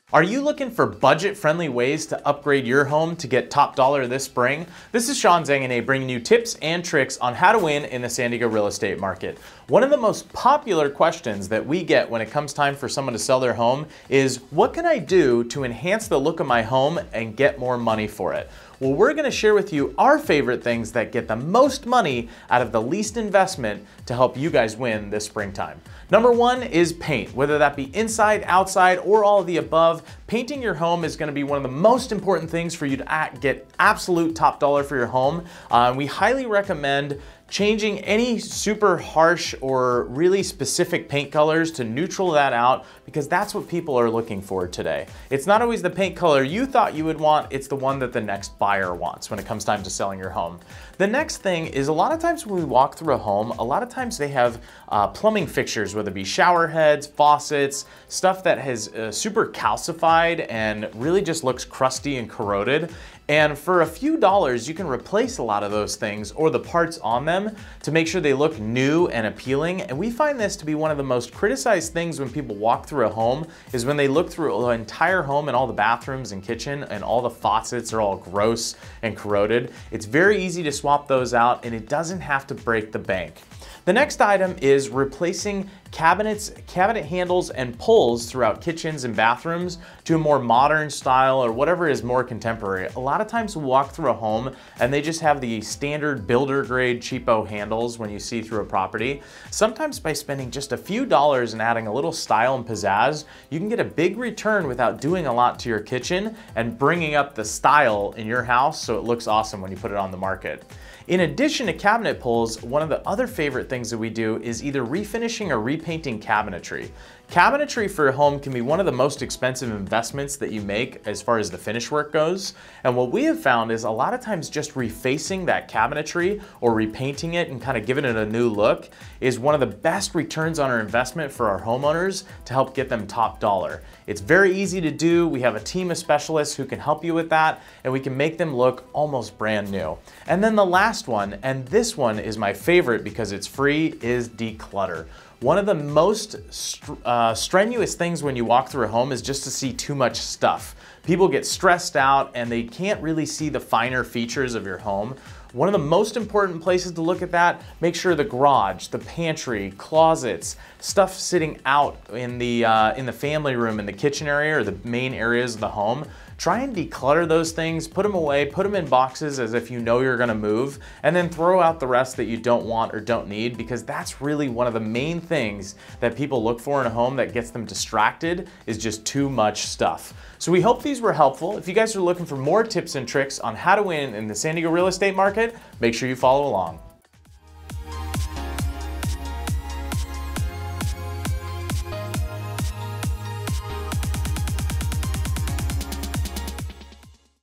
Are you looking for budget-friendly ways to upgrade your home to get top dollar this spring? This is Sean Zanganeh bringing you tips and tricks on how to win in the San Diego real estate market. One of the most popular questions that we get when it comes time for someone to sell their home is, what can I do to enhance the look of my home and get more money for it? Well, we're going to share with you our favorite things that get the most money out of the least investment to help you guys win this springtime. Number one is paint. Whether that be inside, outside, or all of the above, painting your home is going to be one of the most important things for you to get absolute top dollar for your home. We highly recommend changing any super harsh or really specific paint colors to neutral that out, because that's what people are looking for today. It's not always the paint color you thought you would want, it's the one that the next buyer wants when it comes time to selling your home. The next thing is, a lot of times when we walk through a home, a lot of times they have plumbing fixtures, whether it be shower heads, faucets, stuff that has super calcified and really just looks crusty and corroded. And for a few dollars, you can replace a lot of those things or the parts on them to make sure they look new and appealing. And we find this to be one of the most criticized things when people walk through a home, is when they look through the entire home and all the bathrooms and kitchen and all the faucets are all gross and corroded. It's very easy to swap those out and it doesn't have to break the bank. The next item is replacing cabinet handles and pulls throughout kitchens and bathrooms to a more modern style or whatever is more contemporary. A lot of times we'll walk through a home and they just have the standard builder grade cheapo handles when you see through a property. Sometimes by spending just a few dollars and adding a little style and pizzazz, you can get a big return without doing a lot to your kitchen and bringing up the style in your house so it looks awesome when you put it on the market. In addition to cabinet pulls, one of the other favorite things that we do is either refinishing or repainting cabinetry. Cabinetry for a home can be one of the most expensive investments that you make as far as the finish work goes. And what we have found is a lot of times just refacing that cabinetry or repainting it and kind of giving it a new look is one of the best returns on our investment for our homeowners to help get them top dollar. It's very easy to do. We have a team of specialists who can help you with that, and we can make them look almost brand new. And then the last one, and this one is my favorite because it's free, is declutter. One of the most strenuous things when you walk through a home is just to see too much stuff. People get stressed out and they can't really see the finer features of your home. One of the most important places to look at that, make sure the garage, the pantry, closets, stuff sitting out in the family room, in the kitchen area or the main areas of the home, try and declutter those things, put them away, put them in boxes as if you know you're gonna move, and then throw out the rest that you don't want or don't need, because that's really one of the main things that people look for in a home that gets them distracted, is just too much stuff. So we hope these were helpful. If you guys are looking for more tips and tricks on how to win in the San Diego real estate market, make sure you follow along.